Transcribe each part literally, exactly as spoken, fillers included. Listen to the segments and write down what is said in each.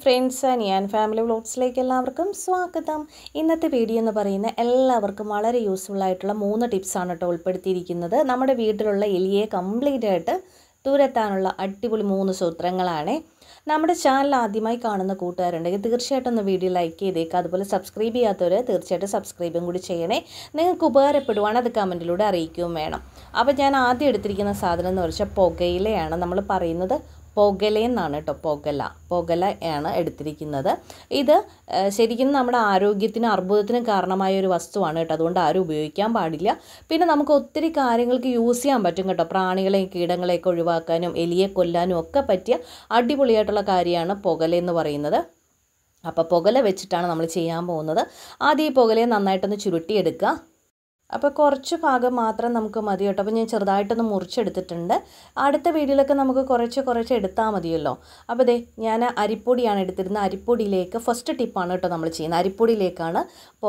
Friends, ഞാൻ family വ്ലോഗ്സിലേക്ക് എല്ലാവർക്കും സ്വാഗതം. ഇന്നത്തെ വീഡിയോ എന്ന് പറയുന്ന എല്ലാവർക്കും വളരെ യൂസ്ഫുൾ ആയിട്ടുള്ള മൂന്ന് ടിപ്സാണ് കേട്ടോ ഉൾപ്പെടുത്തിയിരിക്കുന്നത്. നമ്മുടെ വീട്ടിലുള്ള എലിയെ കംപ്ലീറ്റ് ആയിട്ട് തുരത്താനുള്ള അടിപൊളി മൂന്ന് സൂത്രങ്ങളാണ്. നമ്മുടെ ചാനൽ ആദ്യമായി കാണുന്ന കൂട്ടുകാരുണ്ടെങ്കിൽ തീർച്ചയായിട്ടും ഒന്ന് വീഡിയോ ലൈക്ക് ചെയ്തേക്കുക. അതുപോലെ സബ്സ്ക്രൈബ് ചെയ്യാത്തവർ തീർച്ചയായിട്ടും സബ്സ്ക്രൈബും കൂടി ചെയ്യണേ. നിങ്ങൾക്ക് ഉപകാരപ്പെടുവാണ് അത് കമൻറ്റിലൂടെ അറിയിക്കുകയും വേണം. അപ്പോൾ ഞാൻ ആദ്യം എടുത്തിരിക്കുന്ന സാധനം എന്ന് വെച്ചാൽ പുകയിലയാണ്. നമ്മൾ പറയുന്നത് പുകയിലെന്നാണ് കേട്ടോ. പുകല പുകല ആണ് എടുത്തിരിക്കുന്നത്. ഇത് ശരിക്കും നമ്മുടെ ആരോഗ്യത്തിനും അർബുദത്തിനും കാരണമായ ഒരു വസ്തുവാണ് കേട്ടോ. അതുകൊണ്ട് ആരും ഉപയോഗിക്കാൻ പാടില്ല. പിന്നെ നമുക്ക് ഒത്തിരി കാര്യങ്ങൾക്ക് യൂസ് ചെയ്യാൻ പറ്റും കേട്ടോ. പ്രാണികളെയും കീടങ്ങളെയൊക്കെ ഒഴിവാക്കാനും എലിയെ കൊല്ലാനും ഒക്കെ പറ്റിയ അടിപൊളിയായിട്ടുള്ള കാര്യമാണ് പുകല എന്ന് പറയുന്നത്. അപ്പോൾ പുകല വെച്ചിട്ടാണ് നമ്മൾ ചെയ്യാൻ പോകുന്നത്. ആദ്യം ഈ പുകലയെ നന്നായിട്ടൊന്ന് ചുരുട്ടിയെടുക്കുക. അപ്പോൾ കുറച്ച് ഭാഗം മാത്രം നമുക്ക് മതി കേട്ടോ. അപ്പോൾ ഞാൻ ചെറുതായിട്ടൊന്ന് മുറിച്ചെടുത്തിട്ടുണ്ട്. അടുത്ത വീഡിയോയിലൊക്കെ നമുക്ക് കുറച്ച് കുറച്ച് എടുത്താൽ മതിയല്ലോ. അപ്പോൾ ദേ ഞാൻ അരിപ്പൊടിയാണ് എടുത്തിരുന്നത്. അരിപ്പൊടിയിലേക്ക് ഫസ്റ്റ് ടിപ്പാണ് കേട്ടോ നമ്മൾ ചെയ്യുന്നത്. അരിപ്പൊടിയിലേക്കാണ്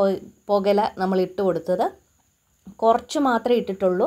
പുകല നമ്മൾ ഇട്ട് കൊടുത്തത്. കുറച്ച് മാത്രമേ ഇട്ടിട്ടുള്ളൂ.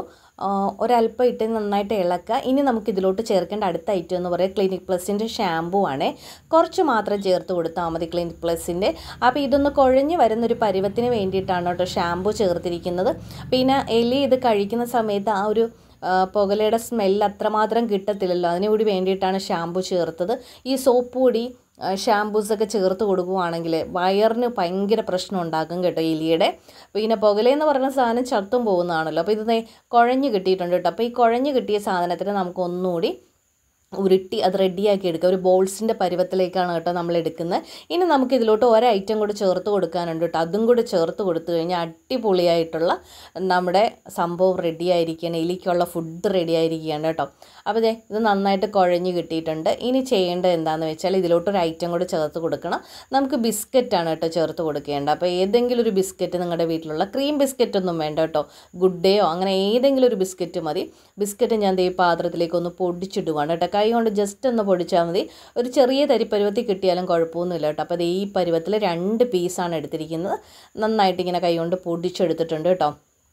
ഒരല്പം ഇട്ട് നന്നായിട്ട് ഇളക്കുക. ഇനി നമുക്ക് ഇതിലോട്ട് ചേർക്കേണ്ട അടുത്ത ഐറ്റം എന്ന് പറയുന്നത് ക്ലിനിക് പ്ലസിൻ്റെ ഷാമ്പൂ ആണ്. കുറച്ച് മാത്രം ചേർത്ത് കൊടുത്താൽ മതി ക്ലിനിക് പ്ലസിൻ്റെ. അപ്പോൾ ഇതൊന്ന് കുഴഞ്ഞ് വരുന്നൊരു പരുവത്തിന് വേണ്ടിയിട്ടാണ് കേട്ടോ ഷാമ്പൂ ചേർത്തിരിക്കുന്നത്. പിന്നെ എലി ഇത് കഴിക്കുന്ന സമയത്ത് ആ ഒരു പുകലയുടെ സ്മെല്ല് അത്രമാത്രം കിട്ടത്തില്ലല്ലോ, അതിനുകൂടി വേണ്ടിയിട്ടാണ് ഷാമ്പൂ ചേർത്തത്. ഈ സോപ്പ് പൊടി ഷാമ്പൂസൊക്കെ ചേർത്ത് കൊടുക്കുകയാണെങ്കിൽ വയറിന് ഭയങ്കര പ്രശ്നം ഉണ്ടാക്കും കേട്ടോ എലിയുടെ. പിന്നെ പുകലെന്ന് പറയുന്ന സാധനം ചത്തും പോകുന്നതാണല്ലോ. അപ്പോൾ ഇത് കുഴഞ്ഞ് കിട്ടിയിട്ടുണ്ട് കേട്ടോ. അപ്പോൾ ഈ കുഴഞ്ഞ് കിട്ടിയ സാധനത്തിന് നമുക്ക് ഒന്നുകൂടി ഉരുട്ടി അത് റെഡിയാക്കി എടുക്കുക. ഒരു ബോൾസിൻ്റെ പരുവത്തിലേക്കാണ് കേട്ടോ നമ്മൾ എടുക്കുന്നത്. ഇനി നമുക്ക് ഇതിലോട്ട് ഒരു ഐറ്റം കൂടി ചേർത്ത് കൊടുക്കാനുണ്ട് കേട്ടോ. അതും കൂടി ചേർത്ത് കൊടുത്തു കഴിഞ്ഞാൽ അടിപൊളിയായിട്ടുള്ള നമ്മുടെ സംഭവം റെഡി ആയിരിക്കുകയാണ്. എലിക്കുള്ള ഫുഡ് റെഡി ആയിരിക്കുകയാണ് കേട്ടോ. അപ്പോൾ ദേ ഇത് നന്നായിട്ട് കുഴഞ്ഞ് കിട്ടിയിട്ടുണ്ട്. ഇനി ചെയ്യേണ്ടത് എന്താണെന്ന് വെച്ചാൽ ഇതിലോട്ടൊരു ഐറ്റം കൂടി ചേർത്ത് കൊടുക്കണം. നമുക്ക് ബിസ്ക്കറ്റാണ് കേട്ടോ ചേർത്ത് കൊടുക്കേണ്ടത്. അപ്പോൾ ഏതെങ്കിലും ഒരു ബിസ്ക്കറ്റ് നിങ്ങളുടെ വീട്ടിലുള്ള ക്രീം ബിസ്ക്കറ്റ് ഒന്നും വേണ്ട കേട്ടോ. ഗുഡ് ഡേയോ അങ്ങനെ ഏതെങ്കിലും ഒരു ബിസ്ക്കറ്റ് മതി. ബിസ്ക്കറ്റ് ഞാൻ ദേ പാത്രത്തിലേക്ക് ഒന്ന് പൊടിച്ചിടുവാണ് കേട്ടോ. കൈ കൊണ്ട് ജസ്റ്റ് ഒന്ന് പൊടിച്ചാൽ മതി. ഒരു ചെറിയ തരി പരുവത്തിൽ കിട്ടിയാലും കുഴപ്പമൊന്നുമില്ല കേട്ടോ. അപ്പോൾ അത് ഈ പരുവത്തിൽ രണ്ട് പീസാണ് എടുത്തിരിക്കുന്നത്. നന്നായിട്ട് ഇങ്ങനെ കൈ കൊണ്ട് പൊടിച്ചെടുത്തിട്ടുണ്ട് കേട്ടോ.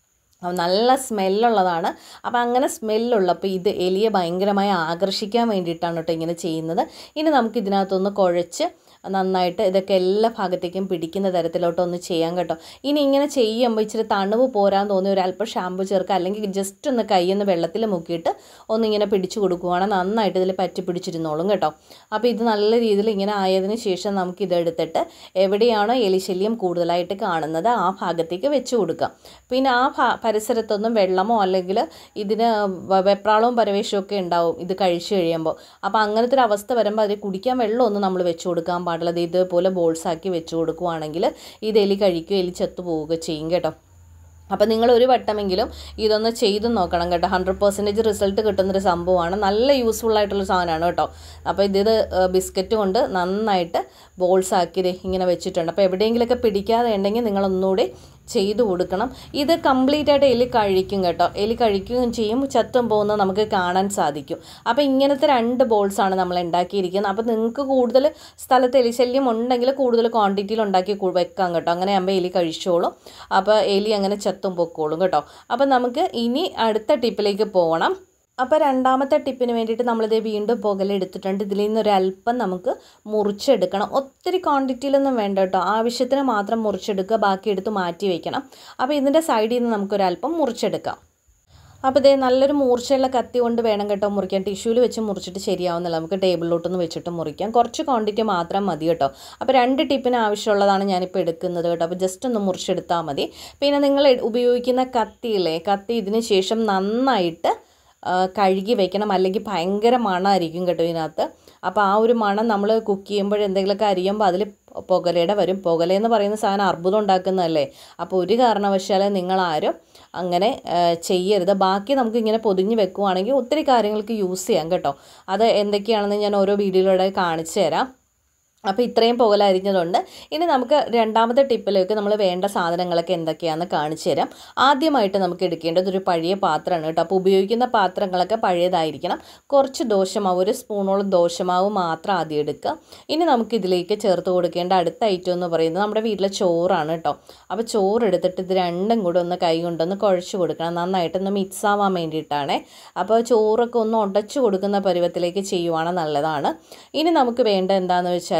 നല്ല സ്മെല്ലുള്ളതാണ്. അപ്പോൾ അങ്ങനെ സ്മെല്ലുള്ളപ്പോൾ ഇത് എലിയെ ഭയങ്കരമായി ആകർഷിക്കാൻ വേണ്ടിയിട്ടാണ് കേട്ടോ ഇങ്ങനെ ചെയ്യുന്നത്. ഇനി നമുക്ക് ഇതിനകത്തൊന്ന് കുഴച്ച് നന്നായിട്ട് ഇതൊക്കെ എല്ലാ ഭാഗത്തേക്കും പിടിക്കുന്ന തരത്തിലോട്ടൊന്ന് ചെയ്യാം കേട്ടോ. ഇനി ഇങ്ങനെ ചെയ്യുമ്പോൾ ഇച്ചിരി തണുവ് പോരാൻ തോന്നി ഒരല്പം ഷാമ്പു ചേർക്കുക, അല്ലെങ്കിൽ ജസ്റ്റ് ഒന്ന് കൈയൊന്ന് വെള്ളത്തിൽ മുക്കിയിട്ട് ഒന്നിങ്ങനെ പിടിച്ചു കൊടുക്കുകയാണെങ്കിൽ നന്നായിട്ട് ഇതിൽ പറ്റി പിടിച്ചിരുന്നോളും കേട്ടോ. അപ്പോൾ ഇത് നല്ല രീതിയിൽ ഇങ്ങനെ ആയതിനു ശേഷം നമുക്ക് ഇതെടുത്തിട്ട് എവിടെയാണോ എലിശല്യം കൂടുതലായിട്ട് കാണുന്നത് ആ ഭാഗത്തേക്ക് വെച്ച് കൊടുക്കാം. പിന്നെ ആ ഭാ പരിസരത്തൊന്നും വെള്ളമോ അല്ലെങ്കിൽ ഇതിന് വെപ്രാളവും പരവേശവും ഒക്കെ ഉണ്ടാവും ഇത് കഴിച്ചു കഴിയുമ്പോൾ. അപ്പോൾ അങ്ങനത്തെ ഒരു അവസ്ഥ വരുമ്പോൾ അതിൽ കുടിക്കാൻ വെള്ളമൊന്നും നമ്മൾ വെച്ച് കൊടുക്കാൻ പാടുള്ളത്. ഇതുപോലെ ബോൾസാക്കി വെച്ച് കൊടുക്കുകയാണെങ്കിൽ ഇത് എലി കഴിക്കുകയോ എലി ചത്തു പോവുകയോ ചെയ്യും കേട്ടോ. അപ്പോൾ നിങ്ങൾ ഒരു വട്ടമെങ്കിലും ഇതൊന്ന് ചെയ്ത് നോക്കണം കേട്ടോ. ഹൺഡ്രഡ് പെർസെൻറ്റേജ് റിസൾട്ട് കിട്ടുന്നൊരു സംഭവമാണ്. നല്ല യൂസ്ഫുൾ ആയിട്ടുള്ള സാധനമാണ് കേട്ടോ. അപ്പോൾ ഇത് ബിസ്ക്കറ്റ് കൊണ്ട് നന്നായിട്ട് ബോൾസാക്കി ഇങ്ങനെ വെച്ചിട്ടുണ്ട്. അപ്പോൾ എവിടെയെങ്കിലുമൊക്കെ പിടിക്കാതെ ഉണ്ടെങ്കിൽ നിങ്ങളൊന്നുകൂടി ചെയ്തു കൊടുക്കണം. ഇത് കംപ്ലീറ്റ് ആയിട്ട് എലി കഴിക്കും കേട്ടോ. എലി കഴിക്കുകയും ചെയ്യും, ചത്തും പോകുന്നത് നമുക്ക് കാണാൻ സാധിക്കും. അപ്പോൾ ഇങ്ങനത്തെ രണ്ട് ബോൾസാണ് നമ്മൾ ഉണ്ടാക്കിയിരിക്കുന്നത്. അപ്പോൾ നിങ്ങൾക്ക് കൂടുതൽ സ്ഥലത്ത് എലിശല്യം ഉണ്ടെങ്കിൽ കൂടുതൽ ക്വാണ്ടിറ്റിയിൽ ഉണ്ടാക്കി വെക്കാം കേട്ടോ. അങ്ങനെ ആകുമ്പോൾ എലി കഴിച്ചോളും. അപ്പോൾ എലി അങ്ങനെ ചത്തും പൊക്കോളും കേട്ടോ. അപ്പോൾ നമുക്ക് ഇനി അടുത്ത ടിപ്പിലേക്ക് പോകണം. അപ്പോൾ രണ്ടാമത്തെ ടിപ്പിന് വേണ്ടിയിട്ട് നമ്മളിത് വീണ്ടും പുകല എടുത്തിട്ടുണ്ട്. ഇതിൽ നിന്നൊരല്പം നമുക്ക് മുറിച്ചെടുക്കണം. ഒത്തിരി ക്വാണ്ടിറ്റിയിലൊന്നും വേണ്ട കേട്ടോ. ആവശ്യത്തിന് മാത്രം മുറിച്ചെടുക്കുക, ബാക്കി എടുത്ത് മാറ്റി വയ്ക്കണം. അപ്പോൾ ഇതിൻ്റെ സൈഡിൽ നിന്ന് നമുക്കൊരല്പം മുറിച്ചെടുക്കാം. അപ്പോൾ ഇതേ നല്ലൊരു മൂർച്ചയുള്ള കത്തി കൊണ്ട് വേണം കേട്ടോ മുറിക്കാൻ. ടിഷ്യൂവിൽ വെച്ച് മുറിച്ചിട്ട് ശരിയാവുന്നില്ല. നമുക്ക് ടേബിളിലോട്ടൊന്ന് വെച്ചിട്ട് മുറിക്കാം. കുറച്ച് ക്വാണ്ടിറ്റി മാത്രം മതി കേട്ടോ. അപ്പോൾ രണ്ട് ടിപ്പിന് ആവശ്യമുള്ളതാണ് ഞാനിപ്പോൾ എടുക്കുന്നത് കേട്ടോ. അപ്പോൾ ജസ്റ്റ് ഒന്ന് മുറിച്ചെടുത്താൽ മതി. പിന്നെ നിങ്ങൾ ഉപയോഗിക്കുന്ന കത്തിയില്ലേ, കത്തി ഇതിന് ശേഷം നന്നായിട്ട് കഴുകി വെക്കണം, അല്ലെങ്കിൽ ഭയങ്കര മണമായിരിക്കും കേട്ടോ ഇതിനകത്ത്. അപ്പോൾ ആ ഒരു മണം നമ്മൾ കുക്ക് ചെയ്യുമ്പോൾ എന്തെങ്കിലുമൊക്കെ അരിയുമ്പോൾ അതിൽ പുകലയുടെ വരും. പുകലയെന്ന് പറയുന്ന സാധനം അർബുദം ഉണ്ടാക്കുന്നതല്ലേ. അപ്പോൾ ഒരു കാരണവശാലും നിങ്ങളാരും അങ്ങനെ ചെയ്യരുത്. ബാക്കി നമുക്ക് ഇങ്ങനെ പൊതിഞ്ഞ് വെക്കുവാണെങ്കിൽ ഒത്തിരി കാര്യങ്ങൾക്ക് യൂസ് ചെയ്യാം കേട്ടോ. അത് എന്തൊക്കെയാണെന്ന് ഞാൻ ഓരോ വീഡിയോയിലൂടെ കാണിച്ചു തരാം. അപ്പോൾ ഇത്രയും പുകല അരിഞ്ഞതുകൊണ്ട് ഇനി നമുക്ക് രണ്ടാമത്തെ ടിപ്പിലേക്ക് നമ്മൾ വേണ്ട സാധനങ്ങളൊക്കെ എന്തൊക്കെയാണെന്ന് കാണിച്ചു തരാം. ആദ്യമായിട്ട് നമുക്ക് എടുക്കേണ്ടത് ഒരു പഴയ പാത്രമാണ് കേട്ടോ. അപ്പോൾ ഉപയോഗിക്കുന്ന പാത്രങ്ങളൊക്കെ പഴയതായിരിക്കണം. കുറച്ച് ദോശമാവ്, ഒരു സ്പൂണോളം ദോശമാവ് മാത്രം ആദ്യം എടുക്കുക. ഇനി നമുക്ക് ഇതിലേക്ക് ചേർത്ത് കൊടുക്കേണ്ട അടുത്ത ഐറ്റം എന്ന് പറയുന്നത് നമ്മുടെ വീട്ടിലെ ചോറാണ് കേട്ടോ. അപ്പോൾ ചോറ് എടുത്തിട്ട് ഇത് രണ്ടും കൂടെ ഒന്ന് കൈ കൊണ്ടൊന്ന് കുഴച്ച് കൊടുക്കണം. നന്നായിട്ടൊന്ന് മിക്സ് ആവാൻ വേണ്ടിയിട്ടാണ്. അപ്പോൾ ചോറൊക്കെ ഒന്ന് ഉടച്ചു കൊടുക്കുന്ന പരുവത്തിലേക്ക് ചെയ്യുവാണ് നല്ലതാണ്. ഇനി നമുക്ക് വേണ്ട എന്താണെന്ന് വെച്ചാൽ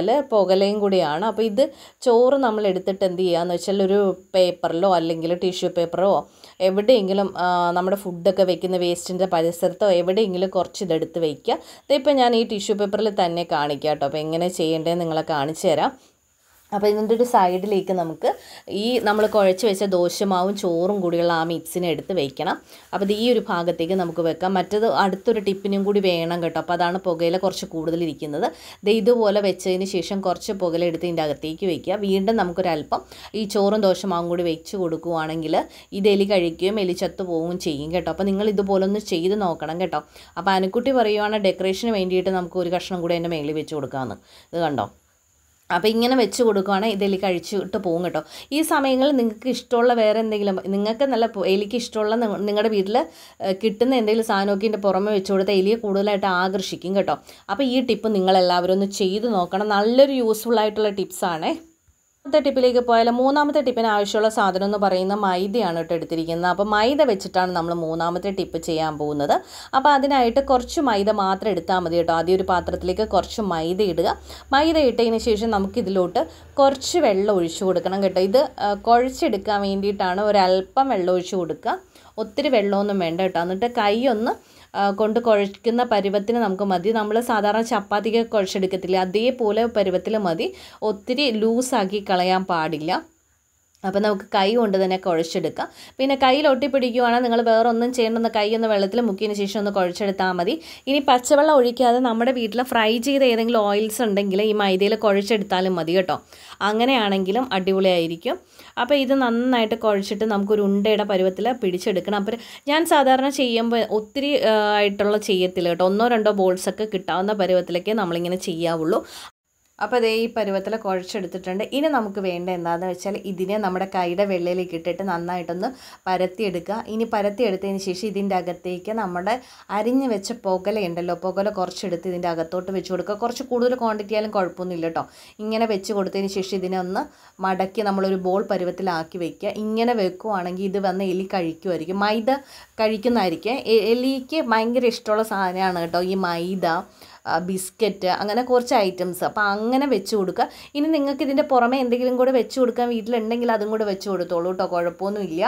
അതേപോലെ പുകലയും കൂടിയാണ്. അപ്പോൾ ഇത് ചോറ് നമ്മൾ എടുത്തിട്ട് എന്ത് ചെയ്യുകയെന്ന് വെച്ചാൽ ഒരു പേപ്പറിലോ അല്ലെങ്കിൽ ടിഷ്യൂ പേപ്പറോ എവിടെയെങ്കിലും നമ്മുടെ ഫുഡൊക്കെ വെക്കുന്ന വേസ്റ്റിൻ്റെ പരിസരത്തോ എവിടെയെങ്കിലും കുറച്ച് ഇതെടുത്ത് വയ്ക്കുക. ഇതിപ്പോൾ ഞാൻ ഈ ടിഷ്യൂ പേപ്പറിൽ തന്നെ കാണിക്കാം കേട്ടോ. അപ്പോൾ എങ്ങനെ ചെയ്യേണ്ടതെന്ന് നിങ്ങളെ കാണിച്ചു തരാം. അപ്പോൾ ഇതിൻ്റെ ഒരു സൈഡിലേക്ക് നമുക്ക് ഈ നമ്മൾ കുഴച്ച് വെച്ച ദോശമാവും ചോറും കൂടിയുള്ള ആ മിക്സിനെ എടുത്ത് വെക്കണം. അപ്പോൾ ഇത് ഈ ഒരു ഭാഗത്തേക്ക് നമുക്ക് വെക്കാം. മറ്റത് അടുത്തൊരു ടിപ്പിനും കൂടി വേണം കേട്ടോ. അപ്പോൾ അതാണ് പുകയില കുറച്ച് കൂടുതലിരിക്കുന്നത്. ഇത് ഇതുപോലെ വെച്ചതിന് ശേഷം കുറച്ച് പുകയില എടുത്ത് ഇതിൻ്റെ അകത്തേക്ക് വെക്കുക. വീണ്ടും നമുക്കൊരല്പം ഈ ചോറും ദോശമാവും കൂടി വെച്ച് കൊടുക്കുകയാണെങ്കിൽ ഇത് എലി കഴിക്കുകയും എലി ചത്തു പോവുകയും ചെയ്യും കേട്ടോ. അപ്പോൾ നിങ്ങൾ ഇതുപോലെ ഒന്ന് ചെയ്ത് നോക്കണം കേട്ടോ. അപ്പോൾ അനുക്കുട്ടി പറയുവാണ് ഡെക്കറേഷന് വേണ്ടിയിട്ട് നമുക്ക് ഒരു കഷ്ണം കൂടി അതിൻ്റെ മേളിൽ വെച്ച് കൊടുക്കാമെന്ന്. ഇത് കണ്ടോ. അപ്പോൾ ഇങ്ങനെ വെച്ച് കൊടുക്കുകയാണെങ്കിൽ ഇത് എലി കഴിച്ചിട്ട് പോകും കേട്ടോ. ഈ സമയങ്ങളിൽ നിങ്ങൾക്ക് ഇഷ്ടമുള്ള വേറെ എന്തെങ്കിലും നിങ്ങൾക്ക് നല്ല എലിക്ക് ഇഷ്ടമുള്ള നിങ്ങളുടെ വീട്ടിൽ കിട്ടുന്ന എന്തെങ്കിലും സാധനമൊക്കെ ഇതിൻ്റെ പുറമെ വെച്ച് കൊടുത്താൽ എലിയെ കൂടുതലായിട്ട് ആകർഷിക്കും കേട്ടോ. അപ്പോൾ ഈ ടിപ്പ് നിങ്ങളെല്ലാവരും ഒന്ന് ചെയ്ത് നോക്കണം. നല്ലൊരു യൂസ്ഫുൾ ആയിട്ടുള്ള ടിപ്സാണേ. മൂന്നാമത്തെ ടിപ്പിലേക്ക് പോയാൽ മൂന്നാമത്തെ ടിപ്പിന് ആവശ്യമുള്ള സാധനം എന്ന് പറയുന്ന മൈദയാണ് കേട്ടോ എടുത്തിരിക്കുന്നത്. അപ്പോൾ മൈദ വെച്ചിട്ടാണ് നമ്മൾ മൂന്നാമത്തെ ടിപ്പ് ചെയ്യാൻ പോകുന്നത്. അപ്പോൾ അതിനായിട്ട് കുറച്ച് മൈദ മാത്രം എടുത്താൽ മതി കേട്ടോ. ആദ്യം ഒരു പാത്രത്തിലേക്ക് കുറച്ച് മൈദ ഇടുക. മൈദ ഇട്ടതിന് ശേഷം നമുക്കിതിലോട്ട് കുറച്ച് വെള്ളം ഒഴിച്ചു കൊടുക്കണം കേട്ടോ. ഇത് കുഴച്ചെടുക്കാൻ വേണ്ടിയിട്ടാണ് ഒരല്പം വെള്ളം ഒഴിച്ചു കൊടുക്കുക. ഒത്തിരി വെള്ളമൊന്നും വേണ്ട കേട്ടോ. എന്നിട്ട് കൈ ഒന്ന് കൊണ്ട് കുഴയ്ക്കുന്ന പരുവത്തിന് നമുക്ക് മതി. നമ്മൾ സാധാരണ ചപ്പാത്തിക്ക് കുഴച്ചെടുക്കത്തില്ല, അതേപോലെ പരുവത്തിൽ മതി. ഒത്തിരി ലൂസാക്കി കളയാൻ പാടില്ല. അപ്പോൾ നമുക്ക് കൈ കൊണ്ട് തന്നെ കുഴച്ചെടുക്കാം. പിന്നെ കയ്യിൽ ഒട്ടിപ്പിടിക്കുകയാണെങ്കിൽ നിങ്ങൾ വേറെ ഒന്നും ചെയ്യേണ്ടെന്ന് കൈ ഒന്ന് വെള്ളത്തിൽ മുക്കിയതിന് ശേഷം ഒന്ന് കുഴച്ചെടുത്താൽ മതി. ഇനി പച്ചവെള്ളം ഒഴിക്കാതെ നമ്മുടെ വീട്ടിൽ ഫ്രൈ ചെയ്ത ഏതെങ്കിലും ഓയിൽസ് ഉണ്ടെങ്കിൽ ഈ മൈദയിൽ കുഴച്ചെടുത്താലും മതി കേട്ടോ. അങ്ങനെയാണെങ്കിലും അടിപൊളിയായിരിക്കും. അപ്പോൾ ഇത് നന്നായിട്ട് കുഴച്ചിട്ട് നമുക്കൊരു ഉണ്ടയുടെ പരുവത്തിൽ പിടിച്ചെടുക്കണം. അപ്പോൾ ഞാൻ സാധാരണ ചെയ്യുമ്പോൾ ഒത്തിരി ആയിട്ടുള്ള ചെയ്യത്തില്ല കേട്ടോ. ഒന്നോ രണ്ടോ ബോൾസൊക്കെ കിട്ടാവുന്ന പരുവത്തിലൊക്കെ നമ്മളിങ്ങനെ ചെയ്യാവുള്ളൂ. അപ്പോൾ അതേ ഈ പരുവത്തിൽ കുഴച്ചെടുത്തിട്ടുണ്ട്. ഇനി നമുക്ക് വേണ്ട എന്താണെന്ന് വെച്ചാൽ ഇതിനെ നമ്മുടെ കൈയുടെ വെള്ളയിലേക്ക് ഇട്ടിട്ട് നന്നായിട്ടൊന്ന് പരത്തിയെടുക്കുക. ഇനി പരത്തിയെടുത്തതിന് ശേഷം ഇതിൻ്റെ അകത്തേക്ക് നമ്മുടെ അരിഞ്ഞ് വെച്ച പുകലയുണ്ടല്ലോ, പുകല കുറച്ചെടുത്ത് ഇതിൻ്റെ അകത്തോട്ട് വെച്ച് കൊടുക്കുക. കുറച്ച് കൂടുതൽ ക്വാണ്ടിറ്റി ആയാലും കുഴപ്പമൊന്നുമില്ല കേട്ടോ. ഇങ്ങനെ വെച്ച് കൊടുത്തതിന് ശേഷം ഇതിനെ ഒന്ന് മടക്കി നമ്മളൊരു ബോൾ പരുവത്തിലാക്കി വെക്കുക. ഇങ്ങനെ വെക്കുകയാണെങ്കിൽ ഇത് വന്ന് എലി കഴിക്കുമായിരിക്കും. മൈദ കഴിക്കുന്നതായിരിക്കും. എലിക്ക് ഭയങ്കര ഇഷ്ടമുള്ള സാധനമാണ് കേട്ടോ ഈ മൈദ, ബിസ്ക്കറ്റ്, അങ്ങനെ കുറച്ച് ഐറ്റംസ്. അപ്പോൾ അങ്ങനെ വെച്ച് കൊടുക്കുക. ഇനി നിങ്ങൾക്ക് ഇതിൻ്റെ പുറമെ എന്തെങ്കിലും കൂടെ വെച്ച് കൊടുക്കാൻ വീട്ടിലുണ്ടെങ്കിൽ അതും കൂടെ വെച്ച് കൊടുത്തോളൂ കേട്ടോ. കുഴപ്പമൊന്നുമില്ല.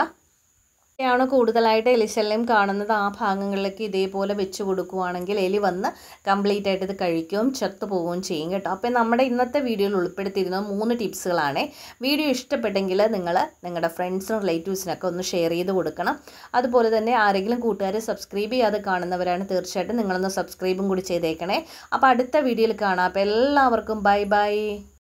ാണ് കൂടുതലായിട്ട് എലിശല്യം കാണുന്നത്. ആ ഭാഗങ്ങളിലേക്ക് ഇതേപോലെ വെച്ച് കൊടുക്കുകയാണെങ്കിൽ എലി വന്ന് കംപ്ലീറ്റ് ആയിട്ട് ഇത് കഴിക്കുകയും ചത്തു പോവുകയും ചെയ്യും കേട്ടോ. അപ്പോൾ നമ്മുടെ ഇന്നത്തെ വീഡിയോയിൽ ഉൾപ്പെടുത്തിയിരുന്ന മൂന്ന് ടിപ്സുകളാണ്. വീഡിയോ ഇഷ്ടപ്പെട്ടെങ്കിൽ നിങ്ങൾ നിങ്ങളുടെ ഫ്രണ്ട്സിനും റിലേറ്റീവ്സിനൊക്കെ ഒന്ന് ഷെയർ ചെയ്ത് കൊടുക്കണം. അതുപോലെ തന്നെ ആരെങ്കിലും കൂട്ടുകാരെ സബ്സ്ക്രൈബ് ചെയ്യാതെ കാണുന്നവരാണ് തീർച്ചയായിട്ടും നിങ്ങളൊന്ന് സബ്സ്ക്രൈബും കൂടി ചെയ്തേക്കണേ. അപ്പോൾ അടുത്ത വീഡിയോയിൽ കാണാം. അപ്പോൾ എല്ലാവർക്കും ബൈ ബൈ.